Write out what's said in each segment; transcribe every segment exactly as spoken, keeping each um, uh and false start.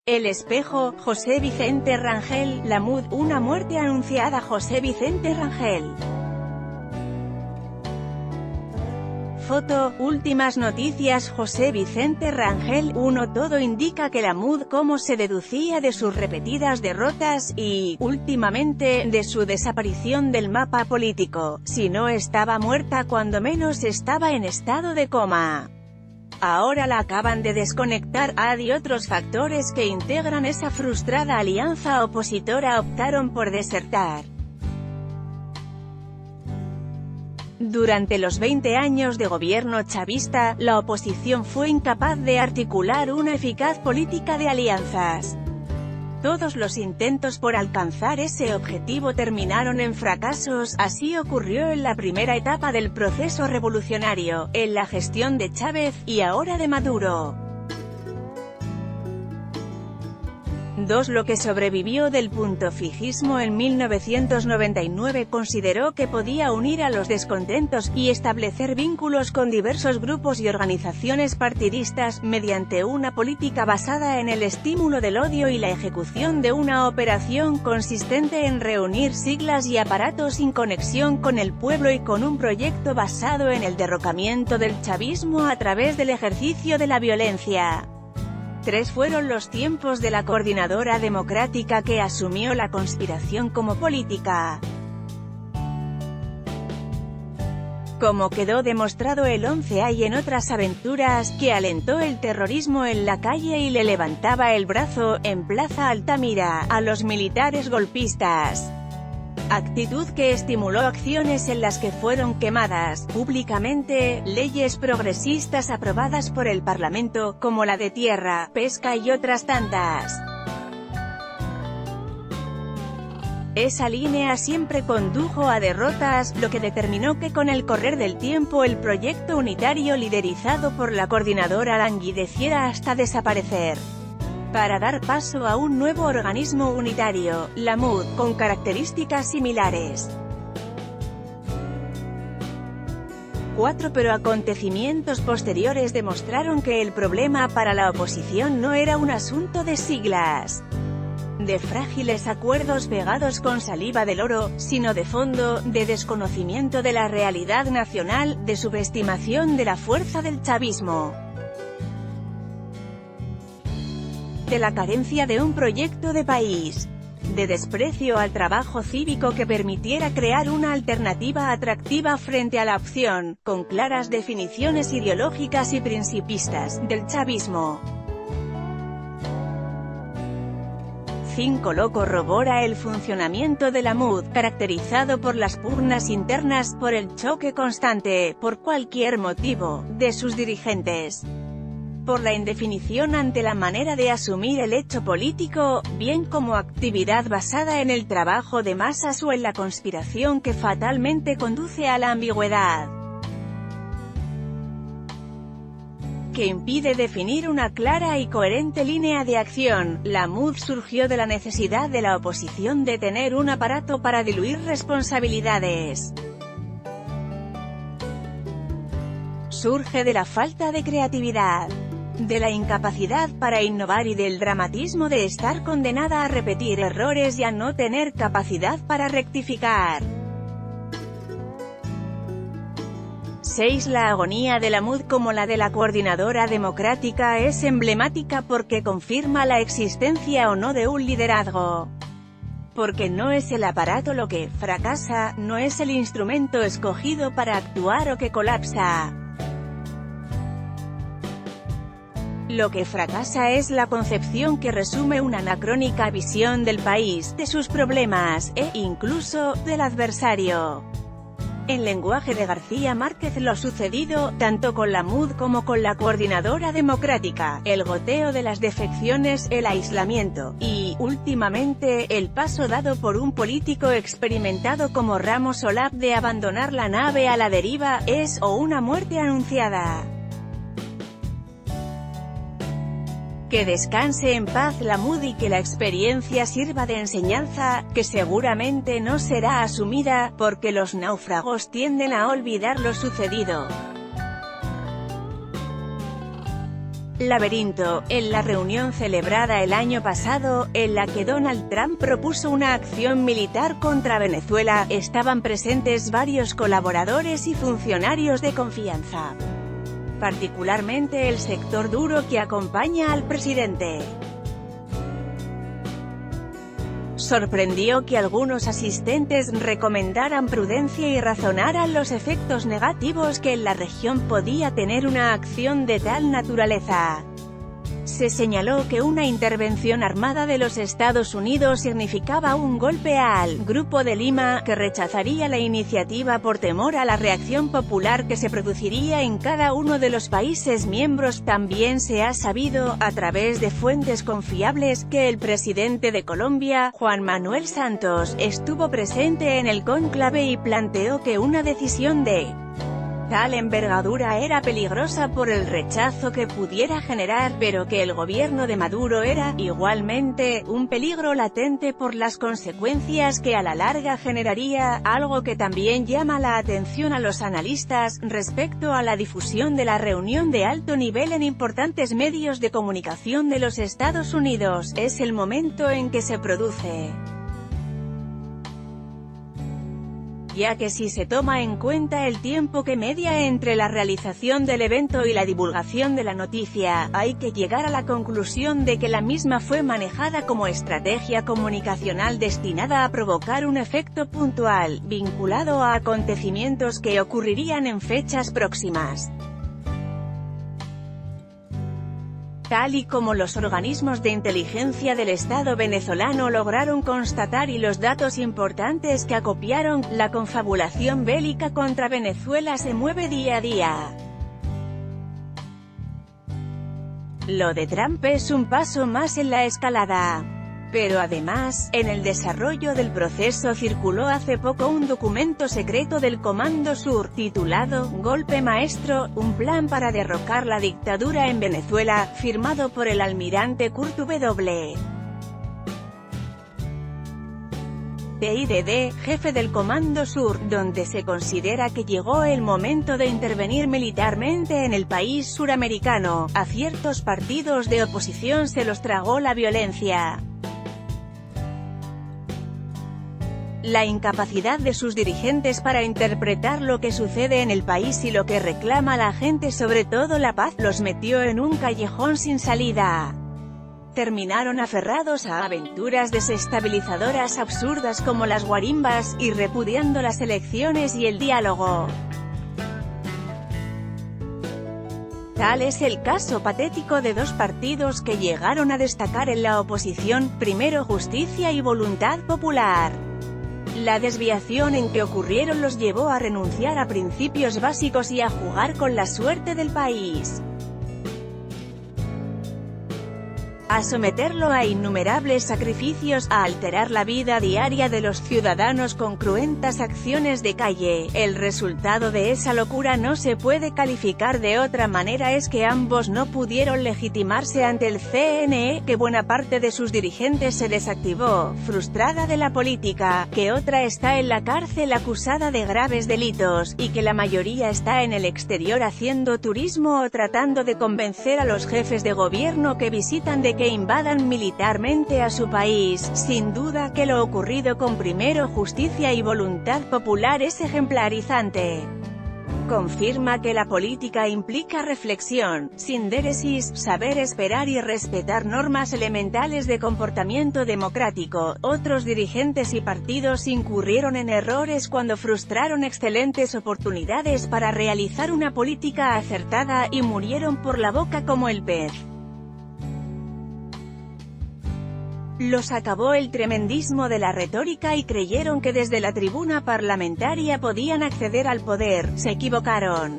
El espejo, José Vicente Rangel, la M U D, una muerte anunciada. José Vicente Rangel. Foto, últimas noticias. José Vicente Rangel. uno Todo indica que la M U D, como se deducía de sus repetidas derrotas, y, últimamente, de su desaparición del mapa político, si no estaba muerta cuando menos estaba en estado de coma. Ahora la acaban de desconectar. A D y otros factores que integran esa frustrada alianza opositora optaron por desertar. Durante los veinte años de gobierno chavista, la oposición fue incapaz de articular una eficaz política de alianzas. Todos los intentos por alcanzar ese objetivo terminaron en fracasos. Así ocurrió en la primera etapa del proceso revolucionario, en la gestión de Chávez, y ahora de Maduro. dos Lo que sobrevivió del punto fijismo en mil novecientos noventa y nueve consideró que podía unir a los descontentos, y establecer vínculos con diversos grupos y organizaciones partidistas, mediante una política basada en el estímulo del odio y la ejecución de una operación consistente en reunir siglas y aparatos sin conexión con el pueblo y con un proyecto basado en el derrocamiento del chavismo a través del ejercicio de la violencia. Tres Fueron los tiempos de la Coordinadora Democrática, que asumió la conspiración como política. Como quedó demostrado el once A y en otras aventuras, que alentó el terrorismo en la calle y le levantaba el brazo, en Plaza Altamira, a los militares golpistas. Actitud que estimuló acciones en las que fueron quemadas, públicamente, leyes progresistas aprobadas por el Parlamento, como la de tierra, pesca y otras tantas. Esa línea siempre condujo a derrotas, lo que determinó que con el correr del tiempo el proyecto unitario liderizado por la Coordinadora languideciera hasta desaparecer. Para dar paso a un nuevo organismo unitario, la M U D, con características similares. cuatro Pero acontecimientos posteriores demostraron que el problema para la oposición no era un asunto de siglas, de frágiles acuerdos pegados con saliva del oro, sino de fondo, de desconocimiento de la realidad nacional, de subestimación de la fuerza del chavismo, de la carencia de un proyecto de país, de desprecio al trabajo cívico que permitiera crear una alternativa atractiva frente a la opción, con claras definiciones ideológicas y principistas, del chavismo. cinco Lo corrobora el funcionamiento de la M U D, caracterizado por las pugnas internas, por el choque constante, por cualquier motivo, de sus dirigentes, por la indefinición ante la manera de asumir el hecho político, bien como actividad basada en el trabajo de masas o en la conspiración que fatalmente conduce a la ambigüedad, que impide definir una clara y coherente línea de acción. La M U D surgió de la necesidad de la oposición de tener un aparato para diluir responsabilidades. Surge de la falta de creatividad, de la incapacidad para innovar y del dramatismo de estar condenada a repetir errores y a no tener capacidad para rectificar. seis La agonía de la M U D como la de la Coordinadora Democrática es emblemática porque confirma la existencia o no de un liderazgo. Porque no es el aparato lo que fracasa, no es el instrumento escogido para actuar o que colapsa. Lo que fracasa es la concepción que resume una anacrónica visión del país, de sus problemas, e, incluso, del adversario. En lenguaje de García Márquez, lo sucedido, tanto con la M U D como con la Coordinadora Democrática, el goteo de las defecciones, el aislamiento, y, últimamente, el paso dado por un político experimentado como Ramos Solap de abandonar la nave a la deriva, es, o una muerte anunciada. Que descanse en paz la M U D y que la experiencia sirva de enseñanza, que seguramente no será asumida, porque los náufragos tienden a olvidar lo sucedido. Laberinto, en la reunión celebrada el año pasado, en la que Donald Trump propuso una acción militar contra Venezuela, estaban presentes varios colaboradores y funcionarios de confianza, particularmente el sector duro que acompaña al presidente. Sorprendió que algunos asistentes recomendaran prudencia y razonaran los efectos negativos que en la región podía tener una acción de tal naturaleza. Se señaló que una intervención armada de los Estados Unidos significaba un golpe al Grupo de Lima, que rechazaría la iniciativa por temor a la reacción popular que se produciría en cada uno de los países miembros. También se ha sabido, a través de fuentes confiables, que el presidente de Colombia, Juan Manuel Santos, estuvo presente en el cónclave y planteó que una decisión de tal envergadura era peligrosa por el rechazo que pudiera generar, pero que el gobierno de Maduro era, igualmente, un peligro latente por las consecuencias que a la larga generaría, algo que también llama la atención a los analistas, respecto a la difusión de la reunión de alto nivel en importantes medios de comunicación de los Estados Unidos. Es el momento en que se produce, ya que si se toma en cuenta el tiempo que media entre la realización del evento y la divulgación de la noticia, hay que llegar a la conclusión de que la misma fue manejada como estrategia comunicacional destinada a provocar un efecto puntual, vinculado a acontecimientos que ocurrirían en fechas próximas. Tal y como los organismos de inteligencia del Estado venezolano lograron constatar y los datos importantes que acopiaron, la confabulación bélica contra Venezuela se mueve día a día. Lo de Trump es un paso más en la escalada. Pero además, en el desarrollo del proceso circuló hace poco un documento secreto del Comando Sur, titulado «Golpe Maestro, un plan para derrocar la dictadura en Venezuela», firmado por el almirante Kurt W. Tidd, jefe del Comando Sur, donde se considera que llegó el momento de intervenir militarmente en el país suramericano. A ciertos partidos de oposición se los tragó la violencia. La incapacidad de sus dirigentes para interpretar lo que sucede en el país y lo que reclama la gente, sobre todo la paz, los metió en un callejón sin salida. Terminaron aferrados a aventuras desestabilizadoras absurdas como las guarimbas, y repudiando las elecciones y el diálogo. Tal es el caso patético de dos partidos que llegaron a destacar en la oposición, primero Justicia y Voluntad Popular. La desviación en que ocurrieron los llevó a renunciar a principios básicos y a jugar con la suerte del país, a someterlo a innumerables sacrificios, a alterar la vida diaria de los ciudadanos con cruentas acciones de calle. El resultado de esa locura no se puede calificar de otra manera, es que ambos no pudieron legitimarse ante el C N E, que buena parte de sus dirigentes se desactivó, frustrada de la política, que otra está en la cárcel acusada de graves delitos, y que la mayoría está en el exterior haciendo turismo o tratando de convencer a los jefes de gobierno que visitan de que invadan militarmente a su país. Sin duda que lo ocurrido con primero Justicia y Voluntad Popular es ejemplarizante. Confirma que la política implica reflexión, sindéresis, saber esperar y respetar normas elementales de comportamiento democrático. Otros dirigentes y partidos incurrieron en errores cuando frustraron excelentes oportunidades para realizar una política acertada, y murieron por la boca como el pez. Los acabó el tremendismo de la retórica y creyeron que desde la tribuna parlamentaria podían acceder al poder. Se equivocaron.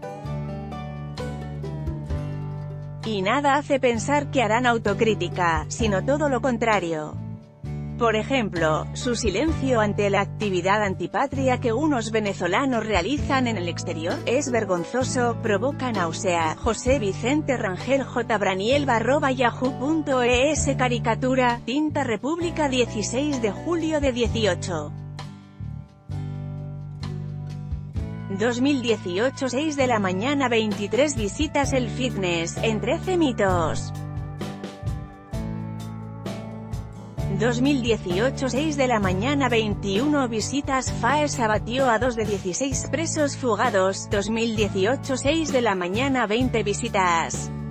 Y nada hace pensar que harán autocrítica, sino todo lo contrario. Por ejemplo, su silencio ante la actividad antipatria que unos venezolanos realizan en el exterior es vergonzoso, provoca náusea. José Vicente Rangel J. Braniel arroba yahoo punto es. Caricatura, Tinta República, dieciséis de julio de dieciocho. dos mil dieciocho seis de la mañana veintitrés visitas el fitness, en trece mitos. dos mil dieciocho seis de la mañana veintiuno visitas Faes abatió a dos de dieciséis presos fugados. dos mil dieciocho seis de la mañana veinte visitas.